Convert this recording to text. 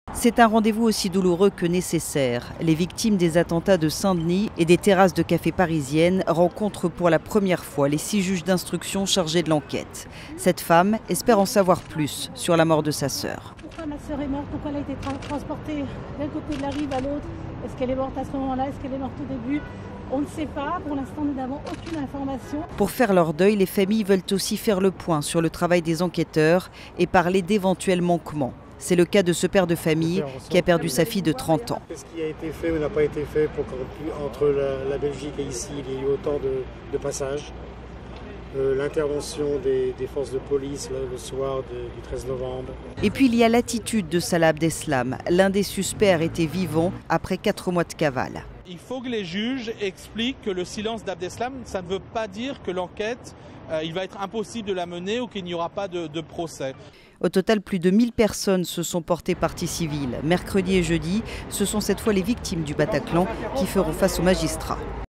C'est un rendez-vous aussi douloureux que nécessaire. Les victimes des attentats de Saint-Denis et des terrasses de café parisiennes rencontrent pour la première fois les 6 juges d'instruction chargés de l'enquête. Cette femme espère en savoir plus sur la mort de sa sœur. Pourquoi ma sœur est morte? Pourquoi elle a été transportée d'un côté de la rive à l'autre? Est-ce qu'elle est morte à ce moment-là? Est-ce qu'elle est morte au début? On ne sait pas. Pour l'instant, nous n'avons aucune information. Pour faire leur deuil, les familles veulent aussi faire le point sur le travail des enquêteurs et parler d'éventuels manquements. C'est le cas de ce père de famille qui a perdu sa fille de 30 ans. Qu'est-ce qui a été fait ou n'a pas été fait pour qu'entre la Belgique et ici, il y ait eu autant de passages? L'intervention des forces de police le soir du 13 novembre. Et puis il y a l'attitude de Salah Abdeslam. L'un des suspects arrêté vivant après 4 mois de cavale. Il faut que les juges expliquent que le silence d'Abdeslam, ça ne veut pas dire que l'enquête, il va être impossible de la mener ou qu'il n'y aura pas de procès. Au total, plus de 1000 personnes se sont portées partie civile. Mercredi et jeudi, ce sont cette fois les victimes du Bataclan qui feront face aux magistrats.